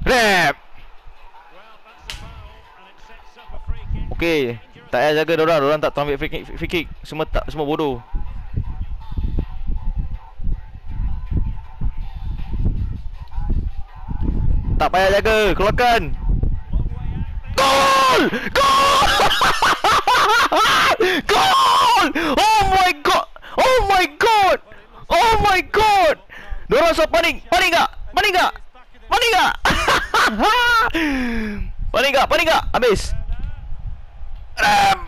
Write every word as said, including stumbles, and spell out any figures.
Rap. Okey, tak payah jaga dorang, dorang tak tahu ambil free kick, free kick. Semua tak, semua bodoh. Tak payah jaga, keluarkan. Gol! Gol! Gol! Oh my god! Oh my god! Oh my god! Dorang so panik. Panik tak? Panik tak? Panik tak? Panik tak? Panik tak? Habis. Ram.